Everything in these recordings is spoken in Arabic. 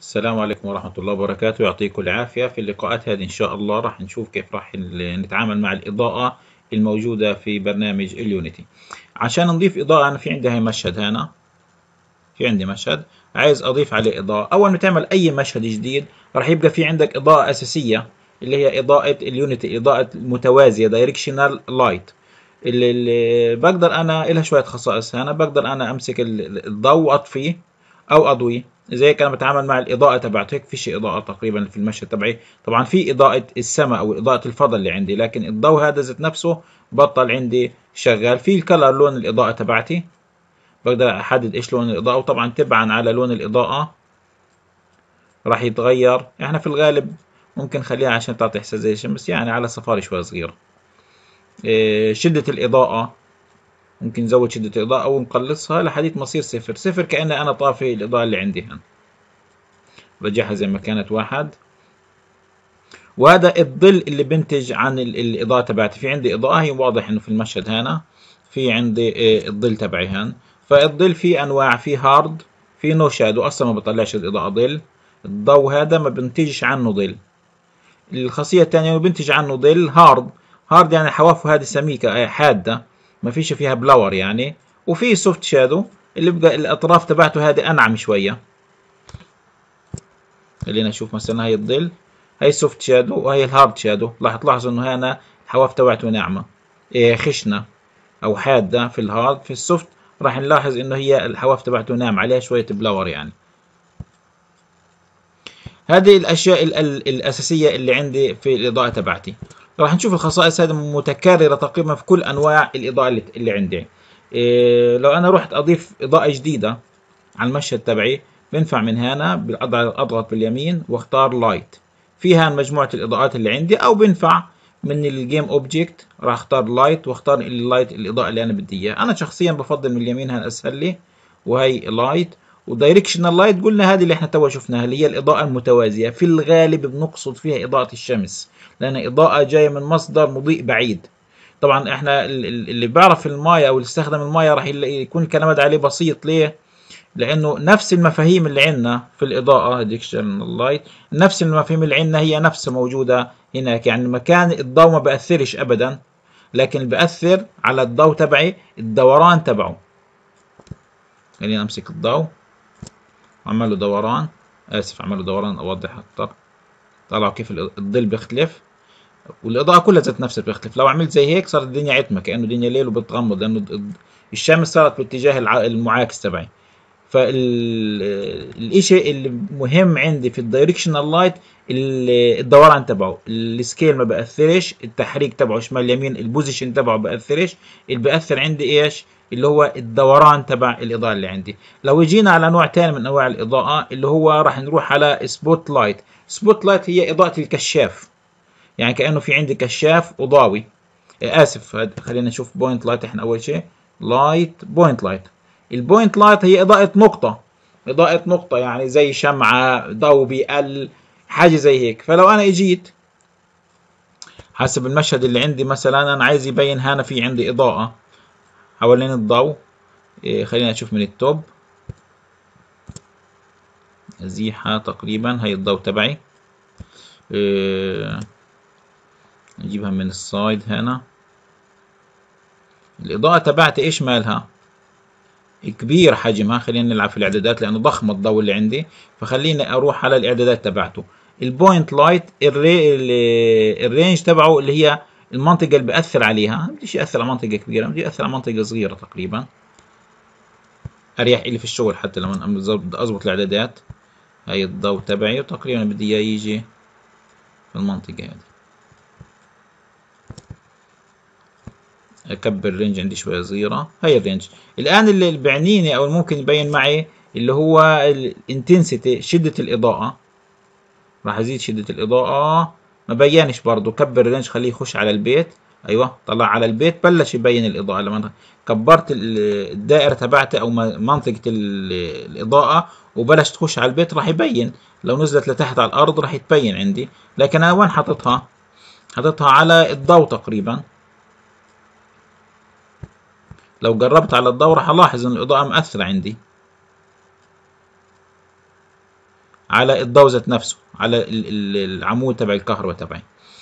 السلام عليكم ورحمة الله وبركاته، يعطيكم العافية. في اللقاءات هذه إن شاء الله راح نشوف كيف راح نتعامل مع الإضاءة الموجودة في برنامج اليونيتي. عشان نضيف إضاءة، أنا في عندي هاي مشهد هنا، في عندي مشهد عايز أضيف عليه إضاءة. أول ما تعمل أي مشهد جديد راح يبقى في عندك إضاءة أساسية اللي هي إضاءة اليونيتي، إضاءة متوازية دايركشنال لايت. اللي بقدر أنا إلها شوية خصائص هنا، بقدر أنا أمسك الضوء وأطفيه أو أضويه. زي هيك أنا بتعامل مع الإضاءة تبعته، هيك فيش إضاءة تقريبا في المشهد تبعي. طبعا في إضاءة السماء أو إضاءة الفضاء اللي عندي، لكن الضوء هذا ذات نفسه بطل عندي شغال. في الكلر لون الإضاءة تبعتي، بقدر أحدد إيش لون الإضاءة، وطبعا تبعا على لون الإضاءة راح يتغير. إحنا في الغالب ممكن نخليها عشان تعطي إحساس زي الشمس، بس يعني على صفاري شوي صغيرة. شدة الإضاءة ممكن نزود شدة الإضاءة أو نقلصها لحديث ما تصير صفر صفر، كأن أنا طافي الإضاءة اللي عندي هنا، رجعها زي ما كانت واحد. وهذا الظل اللي بنتج عن الإضاءة تبعتي. في عندي إضاءة، هي واضح إنه في المشهد هنا في عندي الظل تبعي هنا. فالظل في أنواع، في هارد، في نو شادو، أصلا ما بطلعش الإضاءة ظل. الضوء هذا ما بنتجش عنه ظل. الخاصية الثانية اللي بنتج عنه ظل هارد. هارد يعني حوافه هذه سميكة حادة، ما فيش فيها بلور يعني. وفي سوفت شادو اللي بقى الأطراف تبعته هذه أنعم شوية. خلينا نشوف مثلا هاي الظل، هاي السوفت شادو وهي الهارد شادو. راح تلاحظوا انه هنا الحواف تبعته ناعمة، خشنة او حادة في الهارد. في السوفت راح نلاحظ انه هي الحواف تبعته ناعمة، عليها شوية بلور يعني. هذه الاشياء الاساسية اللي عندي في الاضاءة تبعتي. راح نشوف الخصائص هذه متكررة تقريبا في كل انواع الاضاءة اللي عندي. لو انا رحت اضيف اضاءة جديدة على المشهد تبعي، بنفع من هنا اضغط باليمين واختار لايت، فيها مجموعة الاضاءات اللي عندي. او بنفع من الجيم اوبجكت، راح اختار لايت واختار اللايت الاضاءة اللي انا بدي اياها. انا شخصيا بفضل من اليمين، هنا اسهل لي. وهي لايت ودايركشنال لايت، قلنا هذه اللي احنا تو شفناها اللي هي الاضاءة المتوازية. في الغالب بنقصد فيها اضاءة الشمس، لان اضاءة جاية من مصدر مضيء بعيد. طبعا احنا اللي بيعرف المايه او اللي استخدم المايه راح يكون الكلام هذا عليه بسيط. ليه؟ لانه نفس المفاهيم اللي عندنا في الاضاءه ديكشن لايت، نفس المفاهيم اللي عندنا هي نفسها موجوده هناك. يعني مكان الضوء ما بأثرش ابدا، لكن اللي بأثر على الضوء تبعي الدوران تبعه. خلينا امسك الضوء واعمل له دوران. اسف، اعمل له دوران اوضح اكثر. طلعوا كيف الظل بيختلف، والاضاءه كلها ذات نفسها بتختلف. لو عملت زي هيك صارت الدنيا عتمه، كانه الدنيا ليل وبتغمض، لانه الشمس صارت باتجاه المعاكس تبعي. فالشيء اللي مهم عندي في الدايركشنال لايت الدوران تبعه. السكيل ما بأثرش، التحريك تبعه شمال يمين، البوزيشن تبعه بأثرش. اللي بأثر عندي ايش؟ اللي هو الدوران تبع الإضاءة اللي عندي. لو جينا على نوع ثاني من أنواع الإضاءة اللي هو راح نروح على سبوت لايت. سبوت لايت هي إضاءة الكشاف، يعني كأنه في عندي كشاف وضاوي. آسف، خلينا نشوف بوينت لايت. احنا أول شيء لايت بوينت لايت. البوينت لايت هي إضاءة نقطة، إضاءة نقطة يعني زي شمعة، ضوء بيقل، حاجة زي هيك. فلو أنا إجيت حسب المشهد اللي عندي، مثلا أنا عايز يبين هنا في عندي إضاءة حوالين الضوء. خلينا نشوف من التوب، أزيحها تقريبا. هي الضوء تبعي. نجيبها من السايد هنا. الإضاءة تبعتي إيش مالها؟ كبير حجمها. خلينا نلعب في الاعدادات لانه ضخم الضوء اللي عندي، فخليني اروح على الاعدادات تبعته. البوينت لايت الرينج تبعه اللي هي المنطقة اللي بأثر عليها. ما بديش يأثر على منطقة كبيرة، بدي يأثر على منطقة صغيرة تقريبا، اريح لي في الشغل. حتى لما اضبط الاعدادات، هاي الضوء تبعي وتقريبا بدي اياه يجي في المنطقة هذه. اكبر الرينج عندي شوية صغيرة. هاي الرينج. الان اللي بعنيني او ممكن يبين معي اللي هو الانتنسيتي، شدة الإضاءة. راح ازيد شدة الإضاءة، ما بينش برضو. كبر الرينج، خليه يخش على البيت. ايوه، طلع على البيت بلش يبين الإضاءة. لما كبرت الدائرة تبعتي او منطقة الإضاءة وبلش تخش على البيت راح يبين. لو نزلت لتحت على الأرض راح تبين عندي. لكن انا وين حطيتها؟ حطيتها على الضوء تقريبا. لو قربت على الضوء راح الاحظ ان الإضاءة مأثرة عندي على الضوء ذات نفسه، على العمود تبع الكهرباء تبعي.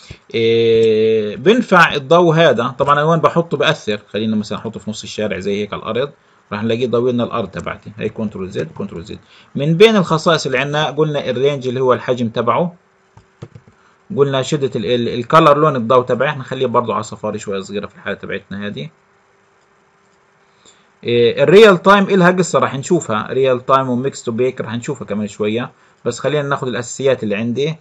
بنفع الضوء هذا طبعا انا وين بحطه بأثر. خلينا مثلا احطه في نص الشارع زي هيك على الارض، راح نلاقيه ضوي لنا الارض تبعتي. هي كنترول زد كنترول زد. من بين الخصائص اللي عندنا قلنا الرينج اللي هو الحجم تبعه، قلنا شدة الكلر لون الضوء تبعي، احنا نخليه برضه على صفاري شوية صغيرة في الحالة تبعتنا هذه. الريال تايم إلها قصة راح نشوفها، ريال تايم وميكس تو بيك راح نشوفها كمان شوية، بس خلينا ناخذ الأساسيات اللي عندي.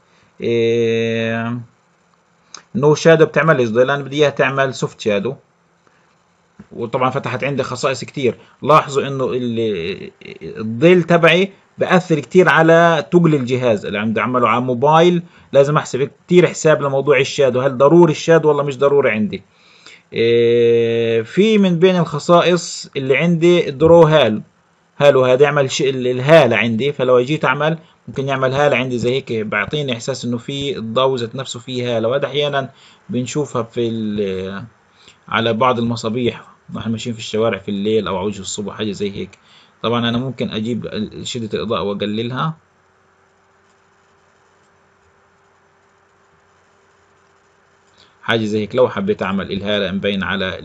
نو شادو بتعمل ظل، لأن بدي إياها تعمل سوفت شادو، وطبعا فتحت عندي خصائص كتير. لاحظوا إنه الظل تبعي بأثر كتير على تقل الجهاز اللي عم أعمله على موبايل. لازم أحسب كتير حساب لموضوع الشادو، هل ضروري الشادو ولا مش ضروري عندي. في من بين الخصائص اللي عندي الدرو هالو هذا يعمل الهالة عندي، فلو جيت اعمل ممكن يعمل هالة عندي زي هيك، بعطيني احساس انه في الضوء ذات نفسه فيه هالة. وهذا احيانا بنشوفها على بعض المصابيح واحنا ماشيين في الشوارع في الليل او عوج الصبح حاجة زي هيك. طبعا انا ممكن اجيب شدة الاضاءة واقللها، حاجة زي هيك لو حبيت اعمل الهالة مبين على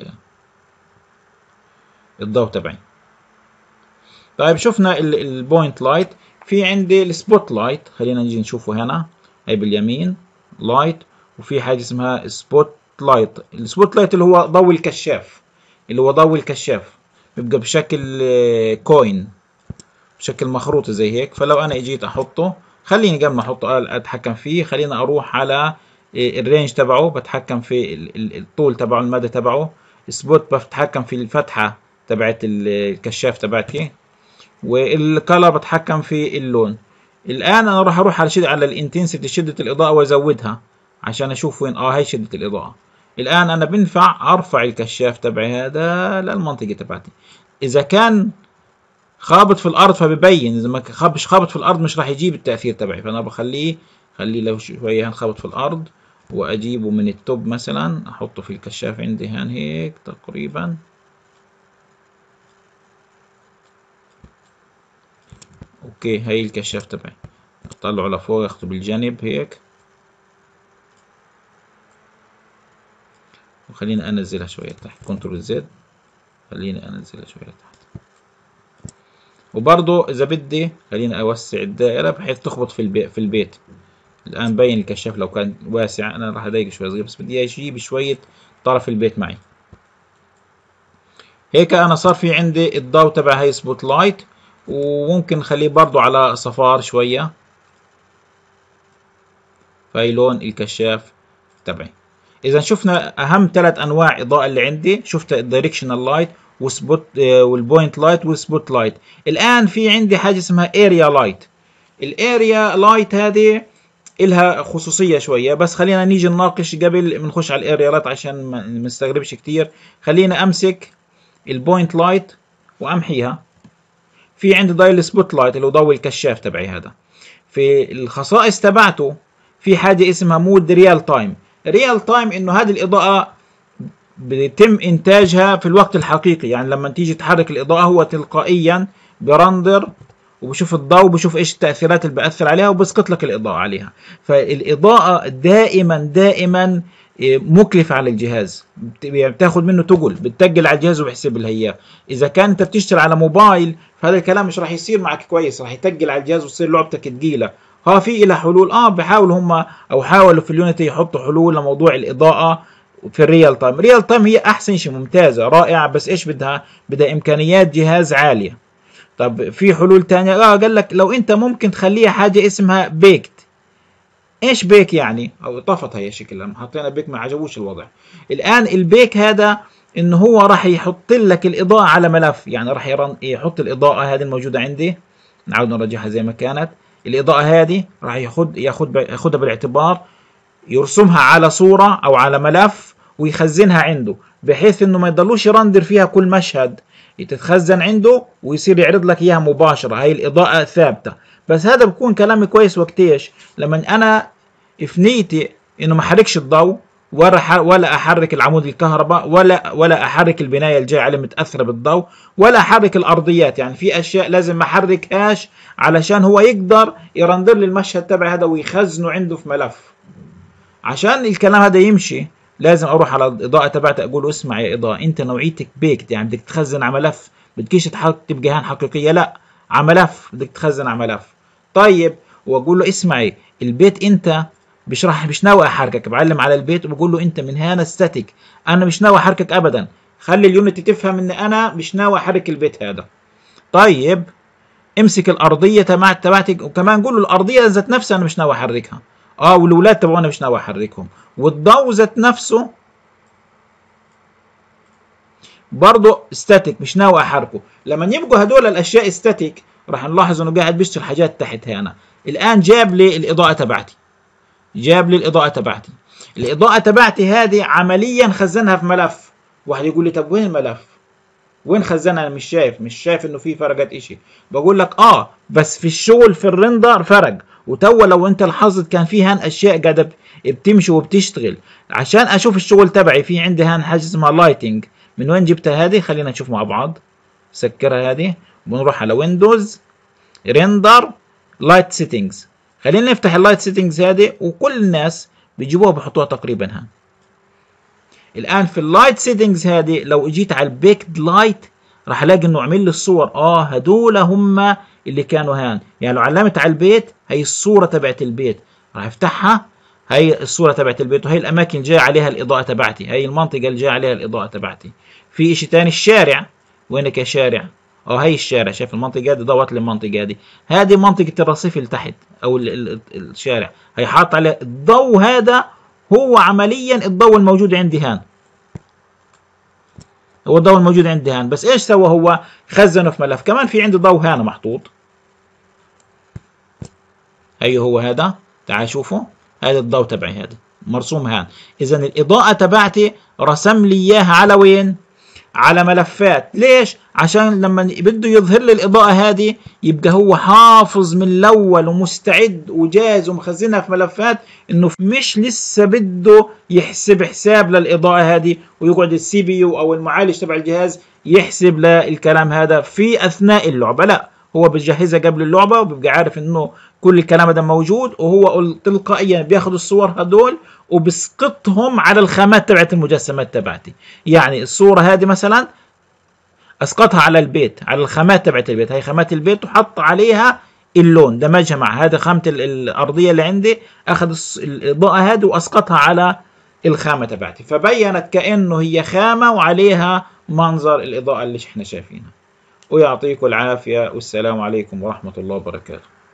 الضوء تبعي. طيب شفنا البوينت لايت، في عندي السبوت لايت، خلينا نجي نشوفه هنا. هي باليمين لايت، وفي حاجة اسمها سبوت لايت. السبوت لايت اللي هو ضوء الكشاف، اللي هو ضوء الكشاف بيبقى بشكل كوين، بشكل مخروطي زي هيك. فلو انا اجيت احطه، خليني قبل ما احطه اتحكم فيه، خلينا اروح على الرينج تبعه، بتحكم في الطول تبعه، المدى تبعه. سبوت بتحكم في الفتحة تبعت الكشاف تبعتي، والكالر بتحكم في اللون. الان انا راح اروح على الانتنسيتي، شدة الاضاءة، وازودها عشان اشوف وين هي شدة الاضاءة. الان انا بنفع ارفع الكشاف تبعي هذا للمنطقة تبعتي. اذا كان خابط في الارض فبيبين، اذا ما مش خابط في الارض مش راح يجيب التأثير تبعي. فانا بخليه لو شوية خابط في الارض، واجيبه من التوب مثلا احطه في الكشاف عندي هان هيك تقريبا. اوكي هاي الكشاف تبعي، اطلعه لفوق اخده بالجانب هيك، وخليني انزلها شوية تحت. كنترول زد، خليني انزلها شوية تحت. وبرضه اذا بدي خليني اوسع الدائرة بحيث تخبط في البيت. الان بين الكشاف لو كان واسع، انا راح اضيق شوي صغير، بس بدي اجيب شوية طرف البيت معي. هيك انا صار في عندي الضوء تبع هاي سبوت لايت، وممكن نخليه برضو على صفار شوية. فهي لون الكشاف تبعي. اذا شفنا اهم 3 انواع اضاءة اللي عندي، شفت الدايركشنال لايت وسبوت والبوينت لايت والسبوت لايت. الان في عندي حاجة اسمها اريا لايت. الاريا لايت هذه إلها خصوصية شوية، بس خلينا نيجي نناقش قبل ما نخش على الاريا لايت عشان ما نستغربش كتير. خلينا امسك البوينت لايت وامحيها. في عندي ضوء السبوت لايت اللي هو ضوء الكشاف تبعي هذا. في الخصائص تبعته في حاجة اسمها مود ريال تايم. ريال تايم انه هذه الاضاءة بيتم انتاجها في الوقت الحقيقي، يعني لما تيجي تحرك الاضاءة هو تلقائيا برندر وبشوف الضوء، بشوف ايش التأثيرات اللي بأثر عليها، وبسقط لك الإضاءة عليها. فالإضاءة دائما مكلفة على الجهاز، بتاخد منه بتتقل على الجهاز وبحسب لها اياه. اذا كان انت بتشتغل على موبايل فهذا الكلام مش راح يصير معك كويس، راح يتقل على الجهاز وتصير لعبتك ثقيلة. في إلى حلول، بحاول هم او حاولوا في اليونيتي يحطوا حلول لموضوع الإضاءة في الريال تايم. الريال تايم هي احسن شيء، ممتازة رائعة، بس ايش بدها امكانيات جهاز عالية. طب في حلول تانية، قال لك لو انت ممكن تخليها حاجة اسمها بيكت. ايش بيك يعني؟ او طفت هي شكلها، حطينا بيك ما عجبوش الوضع. الان البيك هذا انه هو راح يحط لك الاضاءة على ملف، يعني راح يحط الاضاءة هذه الموجودة عندي. نعود نرجعها زي ما كانت. الاضاءة هذه راح ياخدها بالاعتبار، يرسمها على صورة او على ملف ويخزنها عنده، بحيث انه ما يضلوش يرندر فيها كل مشهد، تتخزن عنده ويصير يعرض لك اياها مباشرة. هاي الاضاءة ثابتة. بس هذا بكون كلامي كويس وقت ايش؟ لما انا في نيتي انه ما حركش الضوء ولا احرك العمود الكهرباء، ولا احرك البنايه الجايه عليه متاثره بالضوء، ولا احرك الارضيات. يعني في اشياء لازم ما احركهاش علشان هو يقدر يرندر لي المشهد تبعي هذا ويخزنه عنده في ملف. عشان الكلام هذا يمشي لازم اروح على الاضاءه تبعتي اقول له اسمع يا اضاءه، انت نوعيتك بيكت، يعني بدك تخزن على ملف، بدكيش تبقى هان حقيقيه، لا على ملف، بدك تخزن على ملف. طيب واقول له اسمعي البيت انت مش ناوي احركك، بعلم على البيت وبقول له انت من هنا ستاتيك، انا مش ناوي احركك ابدا، خلي اليونتي تفهم ان انا مش ناوي احرك البيت هذا. طيب امسك الارضيه تبعتك، وكمان قول له الارضيه ذات نفسها انا مش ناوي احركها، والاولاد تبعونا مش ناوي احركهم، والضوء ذات نفسه برضه ستاتيك مش ناوي احركه. لما يبقوا هدول الاشياء ستاتيك راح نلاحظ انه قاعد بيشتغل حاجات تحت هنا. الان جاب لي الاضاءه تبعتي، الاضاءه تبعتي هذه عمليا خزنها في ملف. واحد يقول لي طب وين الملف؟ وين خزنها؟ انا مش شايف انه في فرقت اشي. بقول لك بس في الشغل في الرندر فرق. وتوا لو انت لاحظت كان في هان اشياء قاعده بتمشي وبتشتغل. عشان اشوف الشغل تبعي في عندي هان حاجه اسمها لايتنج. من وين جبتها هذه؟ خلينا نشوف مع بعض. سكرها هذه، بنروح على ويندوز ريندر لايت سيتنجز. خلينا نفتح اللايت سيتنجز هذه، وكل الناس بيجيبوها بحطوها تقريبا هان. الان في اللايت سيتنجز هذه لو اجيت على البيكد لايت راح الاقي انه عمل لي الصور. هدول هم اللي كانوا هان. يعني لو علمت على البيت، هي الصوره تبعت البيت، راح افتحها، هي الصوره تبعت البيت، وهي الاماكن اللي جاي عليها الاضاءه تبعتي، هي المنطقه اللي جاي عليها الاضاءه تبعتي. في شيء ثاني الشارع، وينك يا شارع؟ هي الشارع، شايف المنطقه هذه ضوت لي المنطقه هذه، هذه منطقه الرصيف اللي تحت او الشارع، هي حاط عليه الضوء. هذا هو عمليا الضوء الموجود عندي هان، هو الضوء الموجود عندي هان. بس ايش سوى هو؟ خزنه في ملف. كمان في عندي ضوء هان محطوط، هو هذا، تعال شوفوا، هذا الضوء تبعي هذا مرسوم هان. اذا الاضاءه تبعتي رسم لي اياها على وين؟ على ملفات. ليش؟ عشان لما بده يظهر لي الاضاءه هذه يبقى هو حافظ من الاول ومستعد وجاهز ومخزنها في ملفات، انه مش لسه بده يحسب حساب للاضاءه هذه ويقعد السي بي يو او المعالج تبع الجهاز يحسب للكلام هذا في اثناء اللعبه. لا، هو بيجهزها قبل اللعبه وبيبقى عارف انه كل الكلام هذا موجود، وهو تلقائيا بياخذ الصور هدول وبسقطهم على الخامات تبعت المجسمات تبعتي. يعني الصورة هذه مثلا اسقطها على البيت، على الخامات تبعت البيت، هي خامات البيت، وحط عليها اللون، دمجها مع هذا خامة الأرضية اللي عندي، أخذ الإضاءة هذه وأسقطها على الخامة تبعتي، فبينت كأنه هي خامة وعليها منظر الإضاءة اللي احنا شايفينها. ويعطيكم العافية، والسلام عليكم ورحمة الله وبركاته.